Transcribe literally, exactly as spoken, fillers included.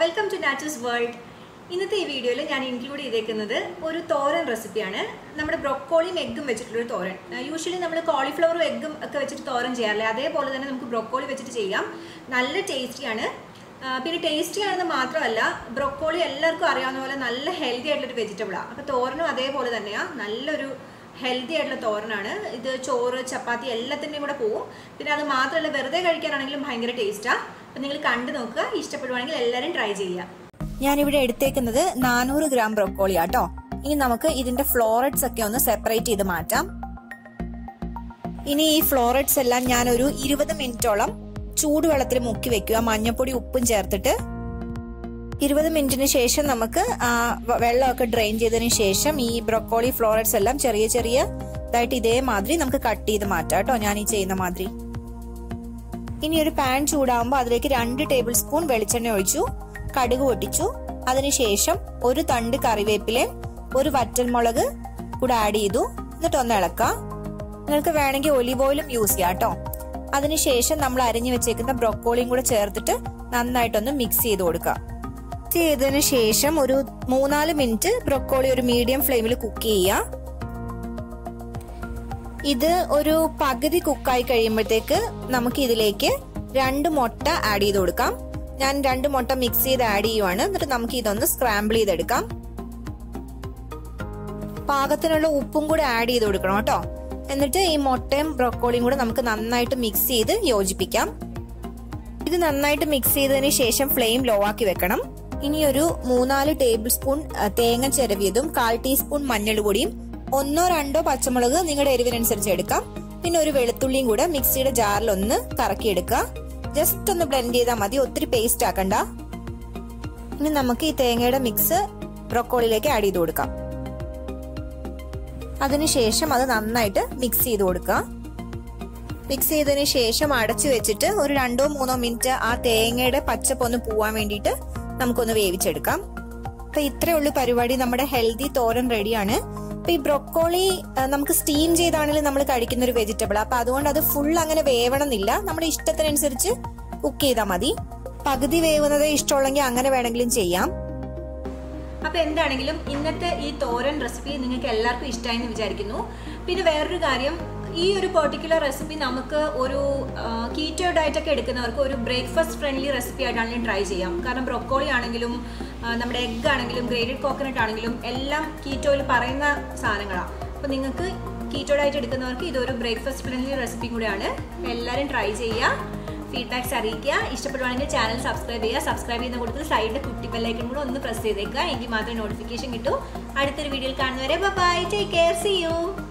Welcome to naturals world. ഇന്നത്തെ ഈ വീഡിയോയിൽ ഞാൻ ഇൻക്ലൂഡ് ചെയ്തേക്കുന്നത് ഒരു തോരൻ റെസിപ്പിയാണ്. നമ്മുടെ ബ്രൊക്കോളിയും എഗ്ഗും വെച്ചിട്ടുള്ളൊരു തോരൻ. യൂഷ്വലി നമ്മൾ കോളിഫ്ലവറും എഗ്ഗും ഒക്കെ വെച്ചിട്ട് തോരൻ ചെയ്യാറില്ലേ, അതേപോലെ തന്നെ നമുക്ക് ബ്രൊക്കോളി വെച്ചിട്ട് ചെയ്യാം. നല്ല ടേസ്റ്റിയാണ്. പിന്നെ ടേസ്റ്റി ആണെന്ന് മാത്രമല്ല, ബ്രൊക്കോളി എല്ലാവർക്കും അറിയാവുന്ന പോലെ നല്ല ഹെൽത്തി ആയിട്ടുള്ളൊരു വെജിറ്റബിളാണ്. അപ്പോൾ തോരനും അതേപോലെ തന്നെയാണ്, നല്ലൊരു ഹെൽത്തി ആയിട്ടുള്ള തോരനാണ് ഇത്. ചോറ്, ചപ്പാത്തി എല്ലാത്തിൻ്റെയും കൂടെ പോവും. പിന്നെ അത് മാത്രമല്ല, വെറുതെ കഴിക്കാനാണെങ്കിലും ഭയങ്കര ടേസ്റ്റാണ്. അപ്പം നിങ്ങൾ കണ്ടു നോക്കുക, ഇഷ്ടപ്പെടുവാണെങ്കിൽ എല്ലാവരും ട്രൈ ചെയ്യുക. ഞാനിവിടെ എടുത്തേക്കുന്നത് നാനൂറ് ഗ്രാം ബ്രൊക്കോളി ആട്ടോ. ഇനി നമുക്ക് ഇതിന്റെ ഫ്ലോററ്റ്സ് ഒക്കെ ഒന്ന് സെപ്പറേറ്റ് ചെയ്ത് മാറ്റാം. ഇനി ഈ ഫ്ലോററ്റ്സ് എല്ലാം ഞാനൊരു ഇരുപത് മിനിറ്റോളം ചൂടുവെള്ളത്തിൽ മുക്കി വെക്കുക, മഞ്ഞപ്പൊടി ഉപ്പും ചേർത്തിട്ട്. ഇരുപത് മിനിറ്റിന് ശേഷം നമുക്ക് ആ വെള്ളമൊക്കെ ഡ്രെയിൻ ചെയ്തതിന് ശേഷം ഈ ബ്രൊക്കോളി ഫ്ലോററ്റ്സ് എല്ലാം ചെറിയ ചെറിയ ഇതായിട്ട് ഇതേമാതിരി നമുക്ക് കട്ട് ചെയ്ത് മാറ്റാം കേട്ടോ, ഞാൻ ഈ ചെയ്യുന്ന മാതിരി. ഇനി ഒരു പാൻ ചൂടാകുമ്പോൾ അതിലേക്ക് രണ്ട് ടേബിൾ സ്പൂൺ വെളിച്ചെണ്ണ ഒഴിച്ചു, കടുക് പൊട്ടിച്ചു. അതിനുശേഷം ഒരു തണ്ട് കറിവേപ്പിലയും ഒരു വറ്റൽമുളക് കൂടെ ആഡ് ചെയ്തു. എന്നിട്ട് ഒന്ന് ഇളക്കാം. നിങ്ങൾക്ക് വേണമെങ്കിൽ ഒലിവ് ഓയിലും യൂസ് ചെയ്യാം കേട്ടോ. അതിനുശേഷം നമ്മൾ അരിഞ്ഞു വെച്ചേക്കുന്ന ബ്രൊക്കോളിയും കൂടെ ചേർത്തിട്ട് നന്നായിട്ടൊന്ന് മിക്സ് ചെയ്ത് കൊടുക്കാം. മിക്സ് ചെയ്തതിന് ശേഷം ഒരു മൂന്നാല് മിനിറ്റ് ബ്രൊക്കോളി ഒരു മീഡിയം ഫ്ലെയിമിൽ കുക്ക് ചെയ്യാം. ഇത് ഒരു പകുതി കുക്കായി കഴിയുമ്പോഴത്തേക്ക് നമുക്ക് ഇതിലേക്ക് രണ്ട് മുട്ട ആഡ് ചെയ്ത് കൊടുക്കാം. ഞാൻ രണ്ട് മുട്ട മിക്സ് ചെയ്ത് ആഡ് ചെയ്യുവാണ്. എന്നിട്ട് നമുക്ക് ഇതൊന്ന് സ്ക്രാമ്പിൾ ചെയ്തെടുക്കാം. പാകത്തിനുള്ള ഉപ്പും കൂടെ ആഡ് ചെയ്ത് കൊടുക്കണം കേട്ടോ. എന്നിട്ട് ഈ മുട്ടയും ബ്രൊക്കോളിയും കൂടെ നമുക്ക് നന്നായിട്ട് മിക്സ് ചെയ്ത് യോജിപ്പിക്കാം. ഇത് നന്നായിട്ട് മിക്സ് ചെയ്തതിന് ശേഷം ഫ്ലെയിം ലോ ആക്കി വെക്കണം. ഇനി ഒരു മൂന്നാല് ടേബിൾ സ്പൂൺ തേങ്ങ ചിരവിയതും കാൽ ടീസ്പൂൺ മഞ്ഞൾപ്പൊടിയും ഒന്നോ രണ്ടോ പച്ചമുളക് നിങ്ങളുടെ എരിവിനനുസരിച്ച് എടുക്കാം. പിന്നെ ഒരു വെളുത്തുള്ളിയും കൂടെ മിക്സിയുടെ ജാറിൽ ഒന്ന് കറക്കിയെടുക്കുക. ജസ്റ്റ് ഒന്ന് ബ്ലെൻഡ് ചെയ്താൽ മതി, ഒത്തിരി പേസ്റ്റ് ആക്കണ്ട. ഇനി നമുക്ക് ഈ തേങ്ങയുടെ മിക്സ് ബ്രൊക്കോളിയിലേക്ക് ആഡ് ചെയ്ത് കൊടുക്കാം. അതിനുശേഷം അത് നന്നായിട്ട് മിക്സ് ചെയ്ത് കൊടുക്കുക. മിക്സ് ചെയ്തതിന് ശേഷം അടച്ചു വെച്ചിട്ട് ഒരു രണ്ടോ മൂന്നോ മിനിറ്റ് ആ തേങ്ങയുടെ പച്ചപ്പ് ഒന്ന് പോവാൻ വേണ്ടിയിട്ട് നമുക്കൊന്ന് വേവിച്ചെടുക്കാം. അപ്പൊ ഇത്രയേ ഉള്ളൂ പരിപാടി. നമ്മുടെ ഹെൽത്തി തോരൻ റെഡിയാണ്. അപ്പൊ ഈ ബ്രൊക്കോളി നമുക്ക് സ്റ്റീം ചെയ്താണെങ്കിലും നമ്മൾ കഴിക്കുന്ന ഒരു വെജിറ്റബിൾ. അപ്പൊ അതുകൊണ്ട് അത് ഫുൾ അങ്ങനെ വേവണമെന്നില്ല, നമ്മുടെ ഇഷ്ടത്തിനനുസരിച്ച് കുക്ക് ചെയ്താൽ മതി. പകുതി വേവുന്നത് ഇഷ്ടമുള്ളെങ്കിൽ അങ്ങനെ വേണമെങ്കിലും ചെയ്യാം. അപ്പൊ എന്താണെങ്കിലും ഇന്നത്തെ ഈ തോരൻ റെസിപ്പി നിങ്ങൾക്ക് എല്ലാവർക്കും ഇഷ്ടമായി എന്ന് വിചാരിക്കുന്നു. പിന്നെ വേറൊരു കാര്യം, ഈ ഒരു പെർട്ടിക്കുലർ റെസിപ്പി നമുക്ക് ഒരു കീറ്റോ ഡയറ്റ് ഒക്കെ എടുക്കുന്നവർക്ക് ഒരു ബ്രേക്ക്ഫാസ്റ്റ് ഫ്രണ്ട്ലി റെസിപ്പി ആയിട്ടാണെങ്കിലും ട്രൈ ചെയ്യാം. കാരണം ബ്രൊക്കോളി ആണെങ്കിലും നമ്മുടെ എഗ്ഗ് ആണെങ്കിലും ഗ്രേറ്റഡ് കോക്കനട്ട് ആണെങ്കിലും എല്ലാം കീറ്റോയിൽ പറയുന്ന സാധനങ്ങളാണ്. അപ്പോൾ നിങ്ങൾക്ക് കീറ്റോ ഡയറ്റ് എടുക്കുന്നവർക്ക് ഇതൊരു ബ്രേക്ക്ഫാസ്റ്റ് ഫ്രണ്ട്ലി റെസിപ്പി കൂടെയാണ്. എല്ലാവരും ട്രൈ ചെയ്യുക, ഫീഡ്ബാക്ക്സ് അറിയിക്കുക. ഇഷ്ടപ്പെടുവാണെങ്കിൽ ചാനൽ സബ്സ്ക്രൈബ് ചെയ്യുക. സബ്സ്ക്രൈബ് ചെയ്യുന്ന കൂട്ടത്തിൽ സൈഡിൽ കുട്ടി ബെല്ലൈക്കൺ കൂടെ ഒന്ന് പ്രസ് ചെയ്തേക്കുക, എങ്കിൽ മാത്രമേ നോട്ടിഫിക്കേഷൻ കിട്ടൂ. അടുത്തൊരു വീഡിയോയിൽ കാണുന്നവരെ bye, take care, see U.